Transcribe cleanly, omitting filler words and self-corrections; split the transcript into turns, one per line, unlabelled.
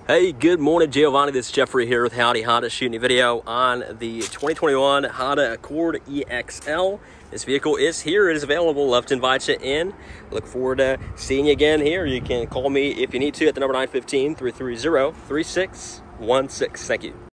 Hey, good morning, Geovany. This is Jeffrey here with Howdy Honda, shooting a video on the 2021 Honda Accord EXL. This vehicle is here. It is available. Love to invite you in. Look forward to seeing you again here. You can call me if you need to at the number 915-330-3616. Thank you.